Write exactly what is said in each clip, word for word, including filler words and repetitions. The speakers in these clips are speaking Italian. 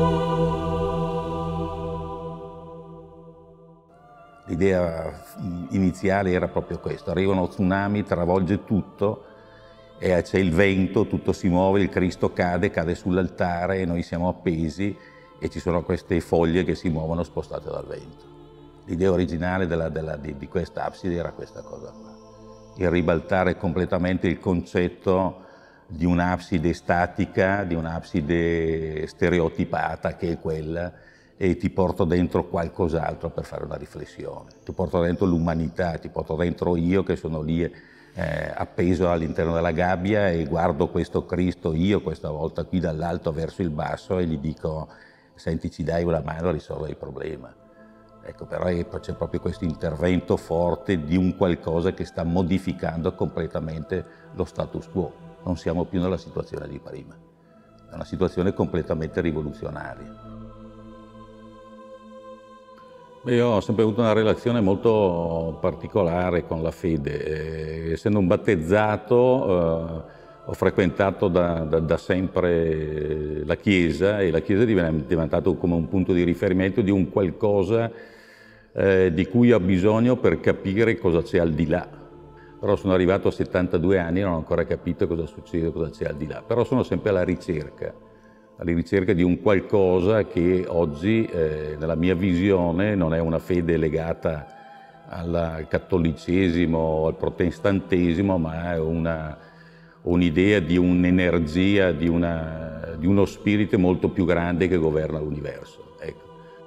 L'idea iniziale era proprio questo: arriva uno tsunami, travolge tutto, e c'è il vento, tutto si muove, il Cristo cade, cade sull'altare e noi siamo appesi e ci sono queste foglie che si muovono spostate dal vento. L'idea originale della, della, di, di questa abside era questa cosa qua: il ribaltare completamente il concetto di un'abside statica, di un'abside stereotipata che è quella, e ti porto dentro qualcos'altro per fare una riflessione. Ti porto dentro l'umanità, ti porto dentro io che sono lì eh, appeso all'interno della gabbia e guardo questo Cristo, io questa volta qui dall'alto verso il basso, e gli dico: senti, ci dai una mano a risolvere il problema. Ecco, però c'è proprio questo intervento forte di un qualcosa che sta modificando completamente lo status quo. Non siamo più nella situazione di prima, è una situazione completamente rivoluzionaria. Io ho sempre avuto una relazione molto particolare con la fede. Eh, essendo un battezzato, eh, ho frequentato da, da, da sempre la Chiesa, e la Chiesa è diventata come un punto di riferimento di un qualcosa eh, di cui ho bisogno per capire cosa c'è al di là. Però sono arrivato a settantadue anni e non ho ancora capito cosa succede, cosa c'è al di là. Però sono sempre alla ricerca. alla ricerca di un qualcosa che oggi, eh, nella mia visione, non è una fede legata al cattolicesimo o al protestantesimo, ma è un'idea un di un'energia, di, una, di uno spirito molto più grande che governa l'universo. Ecco.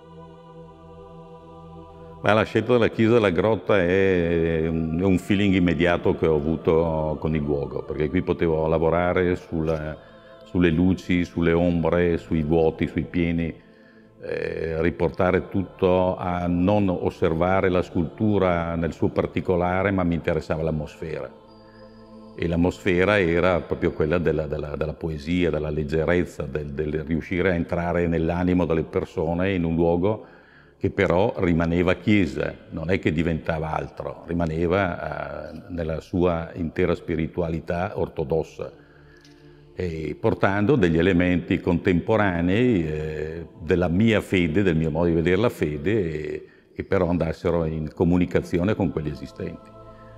Ma la scelta della Chiesa della Grotta è un, è un feeling immediato che ho avuto con il luogo, perché qui potevo lavorare sulla, sulle luci, sulle ombre, sui vuoti, sui pieni, eh, riportare tutto a non osservare la scultura nel suo particolare, ma mi interessava l'atmosfera. E l'atmosfera era proprio quella della, della, della poesia, della leggerezza, del, del riuscire a entrare nell'animo delle persone in un luogo che però rimaneva chiesa, non è che diventava altro, rimaneva eh, nella sua intera spiritualità ortodossa, e portando degli elementi contemporanei eh, della mia fede, del mio modo di vedere la fede, e, che però andassero in comunicazione con quelli esistenti.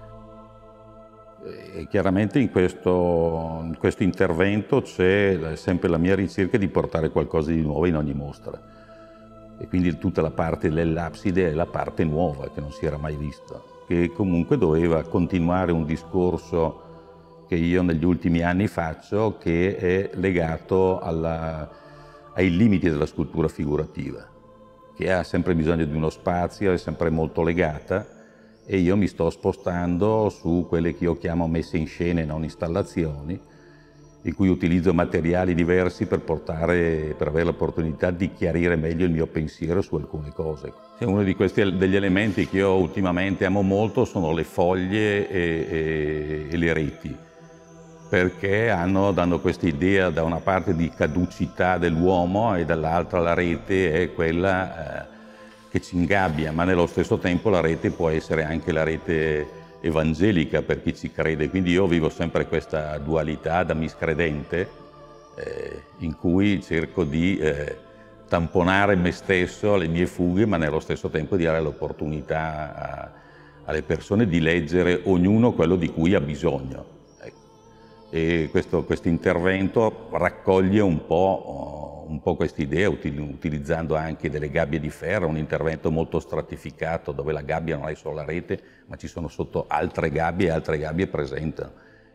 E chiaramente in questo, in questo intervento c'è sempre la mia ricerca di portare qualcosa di nuovo in ogni mostra. E quindi tutta la parte dell'abside è la parte nuova che non si era mai vista, che comunque doveva continuare un discorso che io negli ultimi anni faccio, che è legato alla, ai limiti della scultura figurativa, che ha sempre bisogno di uno spazio, è sempre molto legata, e io mi sto spostando su quelle che io chiamo messe in scena e non installazioni, in cui utilizzo materiali diversi per, portare, per avere l'opportunità di chiarire meglio il mio pensiero su alcune cose. Uno di questi degli elementi che io ultimamente amo molto sono le foglie e, e, e le reti, perché hanno, danno questa idea da una parte di caducità dell'uomo e dall'altra la rete è quella eh, che ci ingabbia, ma nello stesso tempo la rete può essere anche la rete evangelica per chi ci crede. Quindi io vivo sempre questa dualità da miscredente eh, in cui cerco di eh, tamponare me stesso, le mie fughe, ma nello stesso tempo di dare l'opportunità alle persone di leggere ognuno quello di cui ha bisogno. Ecco. E questo questo intervento raccoglie un po', un po' questa idea, utilizzando anche delle gabbie di ferro, un intervento molto stratificato dove la gabbia non è solo la rete, ma ci sono sotto altre gabbie e altre gabbie presentano.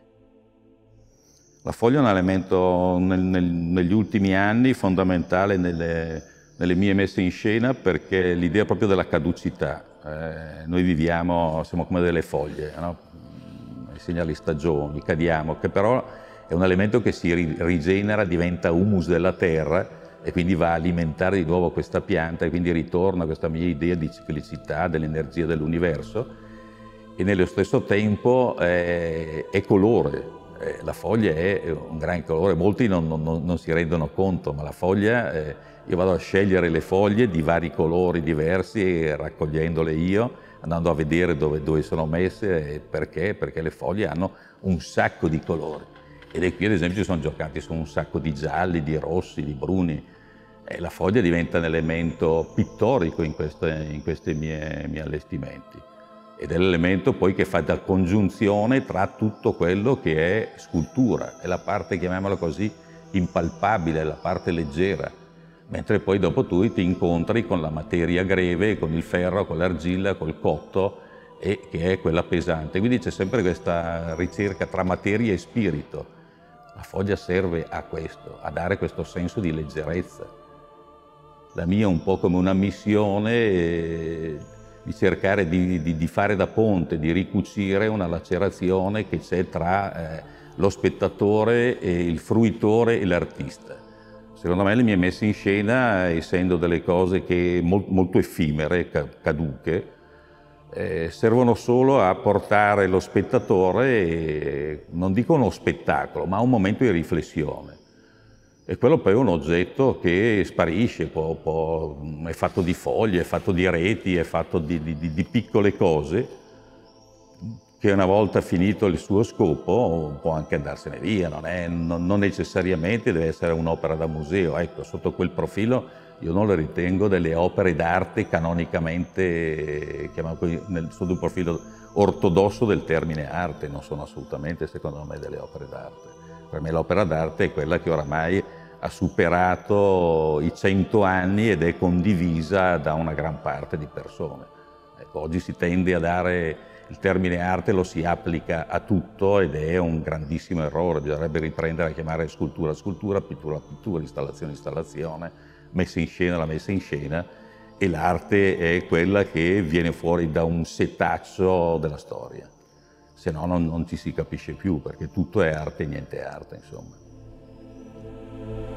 La foglia è un elemento nel, nel, negli ultimi anni fondamentale nelle, nelle mie messe in scena, perché l'idea proprio della caducità. Eh, noi viviamo, siamo come delle foglie, no? Segna le stagioni, cadiamo, che però è un elemento che si rigenera, diventa humus della terra e quindi va a alimentare di nuovo questa pianta, e quindi ritorna questa mia idea di ciclicità, dell'energia dell'universo, e nello stesso tempo eh, è colore. Eh, la foglia è un gran colore, molti non, non, non si rendono conto, ma la foglia, eh, io vado a scegliere le foglie di vari colori diversi, raccogliendole io, andando a vedere dove, dove sono messe, perché? Perché le foglie hanno un sacco di colori. Ed è qui ad esempio ci sono giocati su un sacco di gialli, di rossi, di bruni, E la foglia diventa un elemento pittorico in, queste, in questi miei, miei allestimenti. Ed è l'elemento poi che fa da congiunzione tra tutto quello che è scultura, è la parte, chiamiamola così, impalpabile, la parte leggera, mentre poi dopo tu ti incontri con la materia greve, con il ferro, con l'argilla, col cotto, e che è quella pesante. Quindi c'è sempre questa ricerca tra materia e spirito. La foglia serve a questo, a dare questo senso di leggerezza. La mia è un po' come una missione eh, di cercare di, di, di fare da ponte, di ricucire una lacerazione che c'è tra eh, lo spettatore, e il fruitore e l'artista. Secondo me le mie messe in scena, essendo delle cose che molto, molto effimere, caduche, eh, servono solo a portare lo spettatore, eh, non dico uno spettacolo, ma a un momento di riflessione. E quello poi è un oggetto che sparisce, può, può, è fatto di foglie, è fatto di reti, è fatto di, di, di piccole cose, che una volta finito il suo scopo può anche andarsene via, non, è, non, non necessariamente deve essere un'opera da museo. Ecco, sotto quel profilo io non le ritengo delle opere d'arte canonicamente, chiamiamo così, nel, sotto il profilo ortodosso del termine arte, non sono assolutamente, secondo me, delle opere d'arte. Per me l'opera d'arte è quella che oramai ha superato i cento anni ed è condivisa da una gran parte di persone. Ecco, oggi si tende a dare il termine arte, lo si applica a tutto ed è un grandissimo errore. Bisognerebbe riprendere a chiamare scultura scultura, pittura pittura, installazione installazione, messa in scena la messa in scena, e l'arte è quella che viene fuori da un setaccio della storia. Se no non, non ci si capisce più, perché tutto è arte e niente è arte, insomma.